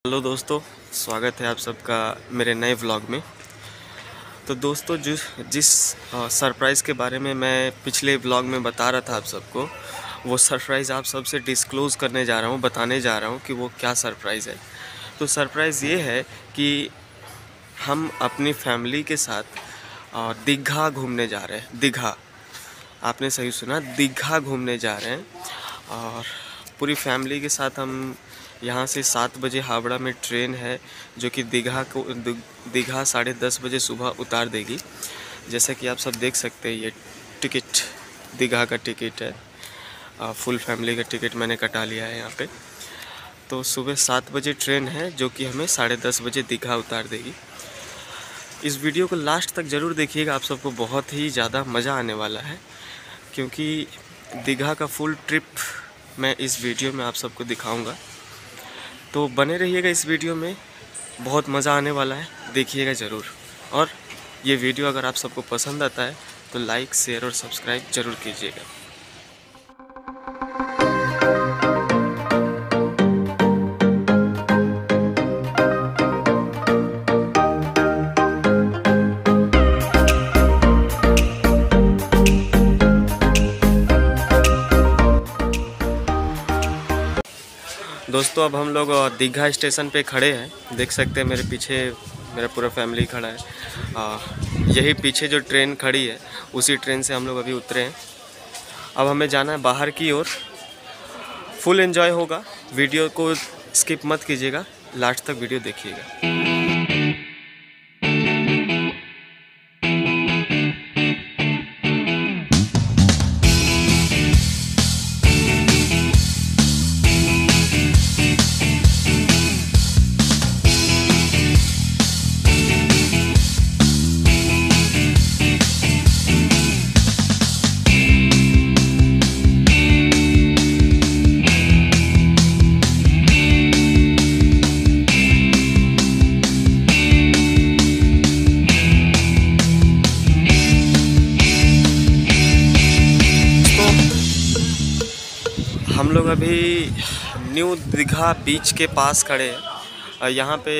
Hello दोस्तों, स्वागत है आप सबका मेरे नए व्लॉग में। तो दोस्तों जिस सरप्राइज़ के बारे में मैं पिछले व्लॉग में बता रहा था आप सबको, वो सरप्राइज़ आप सबसे डिस्क्लोज़ करने जा रहा हूँ, बताने जा रहा हूँ कि वो क्या सरप्राइज़ है। तो सरप्राइज़ ये है कि हम अपनी फैमिली के साथ दीघा घूमने जा रहे हैं। दीघा, आपने सही सुना, दीघा घूमने जा रहे हैं। और पूरी फैमिली के साथ हम यहाँ से 7 बजे हावड़ा में ट्रेन है जो कि दीघा 10:30 बजे सुबह उतार देगी। जैसे कि आप सब देख सकते हैं, ये टिकट दीघा का टिकट है। फुल फैमिली का टिकट मैंने कटा लिया है यहाँ पे। तो सुबह 7 बजे ट्रेन है जो कि हमें 10:30 बजे दीघा उतार देगी। इस वीडियो को लास्ट तक ज़रूर देखिएगा, आप सबको बहुत ही ज़्यादा मज़ा आने वाला है, क्योंकि दीघा का फुल ट्रिप मैं इस वीडियो में आप सबको दिखाऊंगा। तो बने रहिएगा इस वीडियो में, बहुत मज़ा आने वाला है, देखिएगा ज़रूर। और ये वीडियो अगर आप सबको पसंद आता है तो लाइक, शेयर और सब्सक्राइब ज़रूर कीजिएगा। दोस्तों, अब हम लोग दीघा स्टेशन पे खड़े हैं। देख सकते हैं मेरे पीछे मेरा पूरा फैमिली खड़ा है। यही पीछे जो ट्रेन खड़ी है उसी ट्रेन से हम लोग अभी उतरे हैं। अब हमें जाना है बाहर की ओर। फुल एंजॉय होगा, वीडियो को स्किप मत कीजिएगा, लास्ट तक वीडियो देखिएगा। हम लोग अभी न्यू दीघा बीच के पास खड़े हैं। यहाँ पे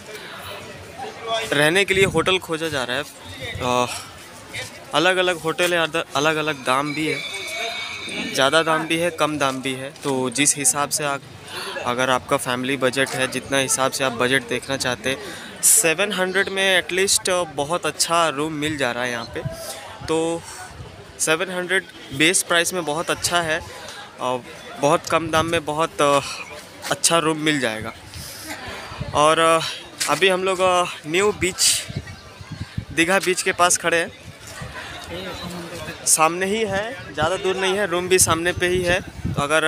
रहने के लिए होटल खोजा जा रहा है। अलग अलग होटल है, अलग अलग दाम भी है, ज़्यादा दाम भी है, कम दाम भी है। तो जिस हिसाब से अगर आपका फैमिली बजट है, जितना हिसाब से आप बजट देखना चाहते हैं, 700 में एटलीस्ट बहुत अच्छा रूम मिल जा रहा है यहाँ पे। तो 700 बेस प्राइस में बहुत अच्छा है और बहुत कम दाम में बहुत अच्छा रूम मिल जाएगा। और अभी हम लोग न्यू बीच, दीघा बीच के पास खड़े हैं। सामने ही है, ज़्यादा दूर नहीं है, रूम भी सामने पे ही है। तो अगर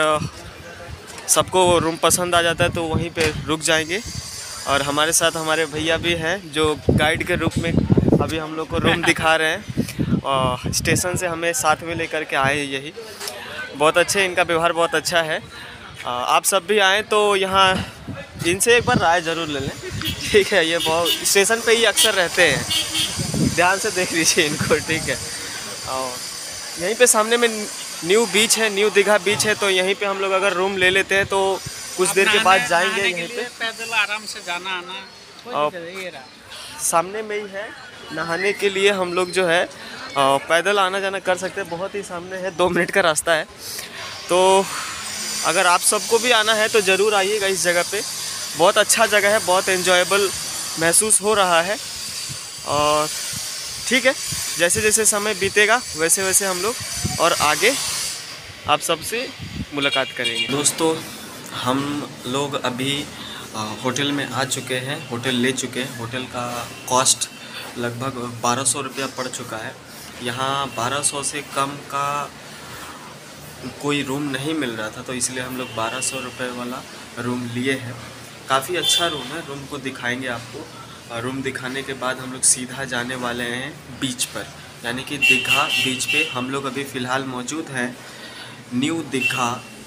सबको रूम पसंद आ जाता है तो वहीं पे रुक जाएंगे। और हमारे साथ हमारे भैया भी हैं जो गाइड के रूप में अभी हम लोग को रूम दिखा रहे हैं। और स्टेशन से हमें साथ में लेकर के आए, यही बहुत अच्छे, इनका व्यवहार बहुत अच्छा है। आप सब भी आएँ तो यहाँ इनसे एक बार राय ज़रूर ले लें, ठीक है। ये बहुत स्टेशन पे ही अक्सर रहते हैं, ध्यान से देख लीजिए इनको, ठीक है। और यहीं पे सामने में न्यू बीच है, न्यू दीघा बीच है। तो यहीं पे हम लोग अगर रूम ले लेते हैं तो कुछ देर के बाद जाएंगे यहीं पे, पैदल आराम से जाना आना। और सामने में ही है, नहाने के लिए हम लोग जो है पैदल आना जाना कर सकते हैं। बहुत ही सामने है, 2 मिनट का रास्ता है। तो अगर आप सबको भी आना है तो ज़रूर आइएगा इस जगह पे। बहुत अच्छा जगह है, बहुत एंजॉयबल महसूस हो रहा है। और ठीक है, जैसे जैसे समय बीतेगा वैसे वैसे हम लोग और आगे आप सबसे मुलाकात करेंगे। दोस्तों, हम लोग अभी होटल में आ चुके हैं, होटल ले चुके हैं। होटल का कॉस्ट लगभग 1200 रुपया पड़ चुका है। यहाँ 1200 से कम का कोई रूम नहीं मिल रहा था, तो इसलिए हम लोग 1200 रुपये वाला रूम लिए हैं। काफ़ी अच्छा रूम है, रूम को दिखाएंगे आपको। रूम दिखाने के बाद हम लोग सीधा जाने वाले हैं बीच पर, यानी कि दीघा बीच पे हम लोग अभी फ़िलहाल मौजूद हैं न्यू दीघा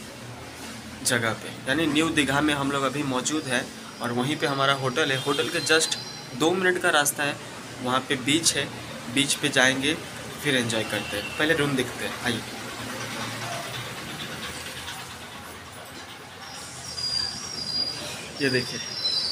जगह पे, यानी न्यू दीघा में हम लोग अभी मौजूद हैं। और वहीं पे हमारा होटल है। होटल के जस्ट 2 मिनट का रास्ता है, वहाँ पे बीच है। बीच पे जाएंगे, फिर एंजॉय करते हैं। पहले रूम देखते हैं, आइए। ये देखिए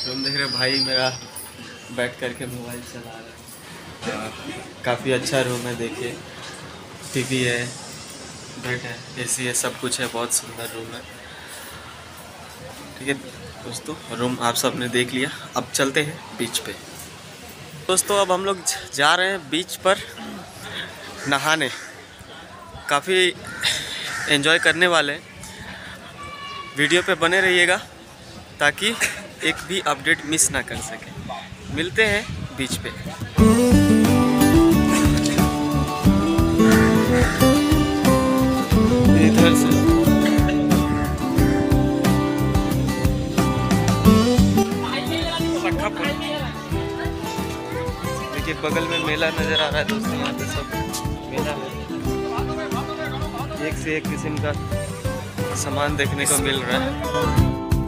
रूम देख रहे भाई मेरा बैठ करके मोबाइल चला रहा है। काफ़ी अच्छा रूम है, देखिए टीवी है, बेड है, एसी है, सब कुछ है, बहुत सुंदर रूम है। ठीक है दोस्तों, रूम आप सब ने देख लिया, अब चलते हैं बीच पे। दोस्तों अब हम लोग जा रहे हैं बीच पर नहाने, काफ़ी एंजॉय करने वाले हैं। वीडियो पे बने रहिएगा ताकि एक भी अपडेट मिस ना कर सके। मिलते हैं बीच पे। इधर से देखिए बगल में मेला नज़र आ रहा है दोस्तों। यहाँ पे सब मेला है, एक से एक किस्म का सामान देखने को मिल रहा है।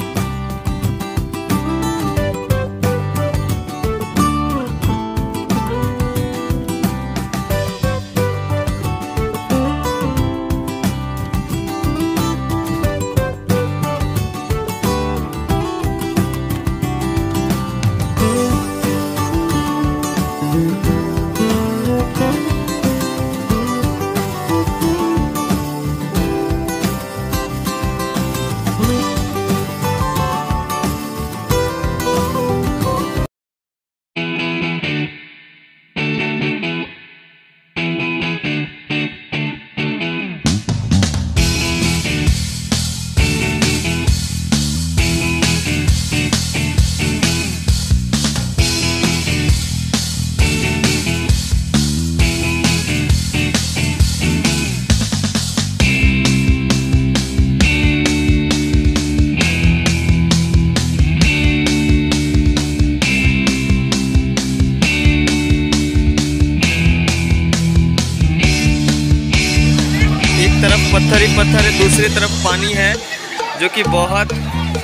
पत्थर ही पत्थर है, दूसरी तरफ पानी है जो कि बहुत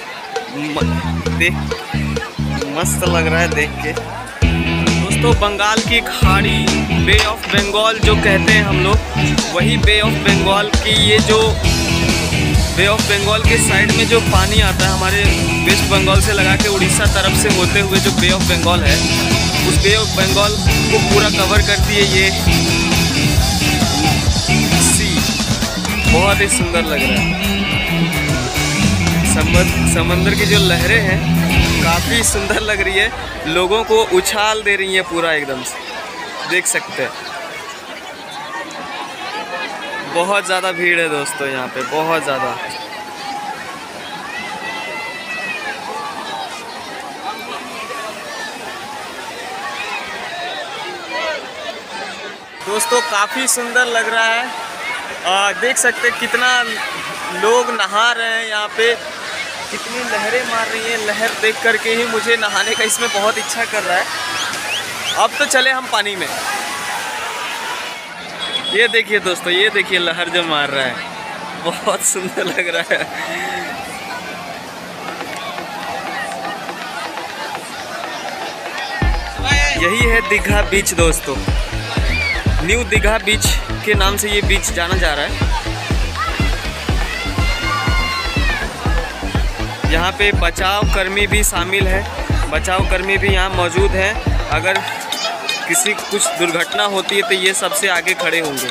मस्त लग रहा है देख के। दोस्तों बंगाल की खाड़ी, बे ऑफ बंगाल जो कहते हैं हम लोग, वही बे ऑफ बंगाल की ये जो बे ऑफ बंगाल के साइड में जो पानी आता है हमारे वेस्ट बंगाल से लगा के उड़ीसा तरफ से होते हुए जो बे ऑफ बंगाल है, उस बे ऑफ बंगाल को पूरा कवर करती है ये बहुत ही सुंदर लग रहा है। समंदर की जो लहरें हैं काफ़ी सुंदर लग रही है, लोगों को उछाल दे रही हैं पूरा एकदम से, देख सकते हैं। बहुत ज़्यादा भीड़ है दोस्तों यहाँ पे, बहुत ज़्यादा। दोस्तों काफ़ी सुंदर लग रहा है, देख सकते कितना लोग नहा रहे हैं यहाँ पे, कितनी लहरें मार रही हैं। लहर देख करके ही मुझे नहाने का इसमें बहुत इच्छा कर रहा है। अब तो चले हम पानी में। ये देखिए दोस्तों, ये देखिए लहर जो मार रहा है, बहुत सुंदर लग रहा है। यही है दीघा बीच दोस्तों, न्यू दीघा बीच के नाम से ये बीच जाना जा रहा है। यहाँ पे बचाव कर्मी भी शामिल है, बचाव कर्मी भी यहाँ मौजूद हैं। अगर किसी कुछ दुर्घटना होती है तो ये सबसे आगे खड़े होंगे।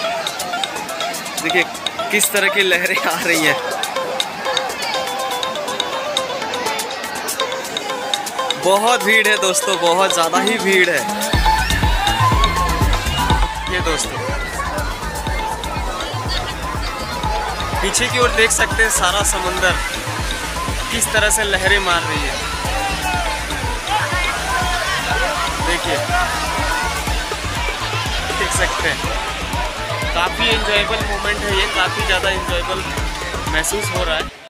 देखिए किस तरह की लहरें आ रही हैं। बहुत भीड़ है दोस्तों, बहुत ज़्यादा ही भीड़ है। ये दोस्तों पीछे की ओर देख सकते हैं सारा समंदर किस तरह से लहरें मार रही है। देखिए देख सकते हैं, काफ़ी एंजॉयबल मोमेंट है ये, काफ़ी ज़्यादा एंजॉयबल महसूस हो रहा है।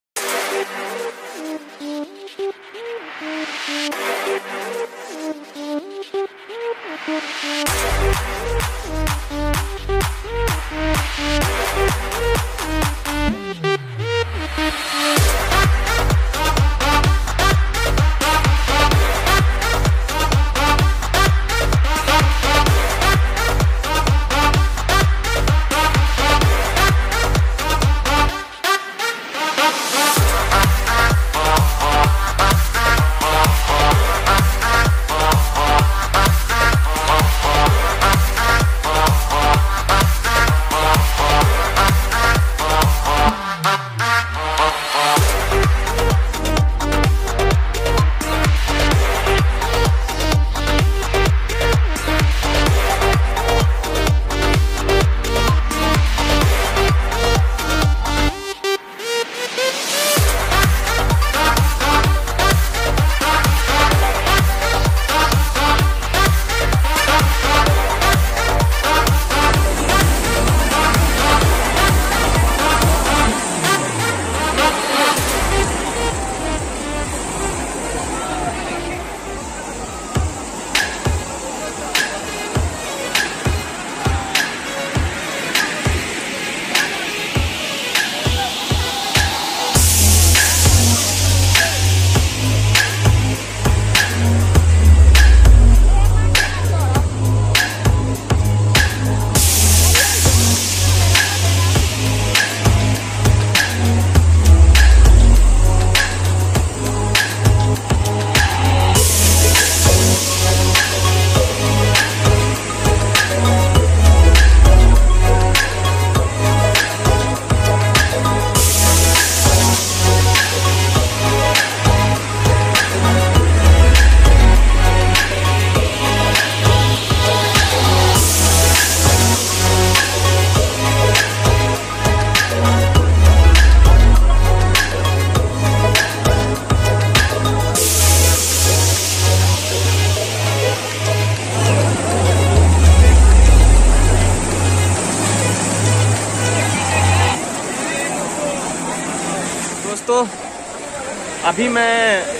अभी मैं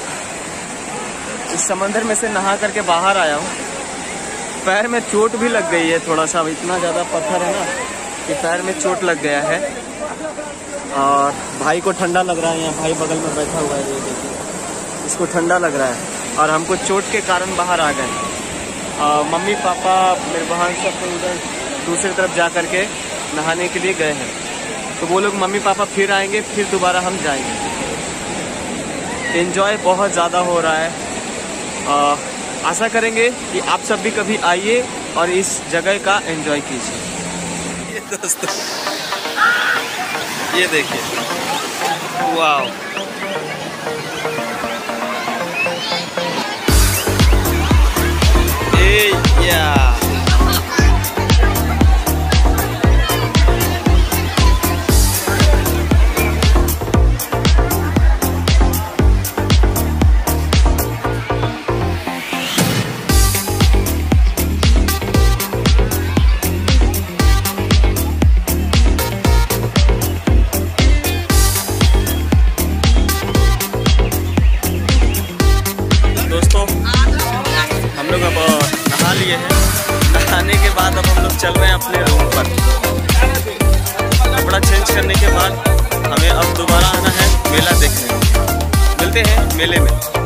इस समंदर में से नहा करके बाहर आया हूँ। पैर में चोट भी लग गई है थोड़ा सा, इतना ज़्यादा पत्थर है ना कि पैर में चोट लग गया है। और भाई को ठंडा लग रहा है, यहाँ भाई बगल में बैठा हुआ है, ये देखिए, इसको ठंडा लग रहा है और हमको चोट के कारण बाहर आ गए। मम्मी पापा मेरे बहन सब तो उधर दूसरी तरफ जा करके नहाने के लिए गए हैं, तो वो लोग मम्मी पापा फिर आएंगे, फिर दोबारा हम जाएंगे। एंजॉय बहुत ज़्यादा हो रहा है। आशा करेंगे कि आप सब भी कभी आइए और इस जगह का एंजॉय कीजिए। ये दोस्तों ये देखिए, वाह, या हम लोग अब नहा लिए हैं। नहाने के बाद अब हम लोग चल रहे हैं अपने रूम पर। कपड़ा चेंज करने के बाद हमें अब दोबारा आना है मेला देखने। मिलते हैं मेले में।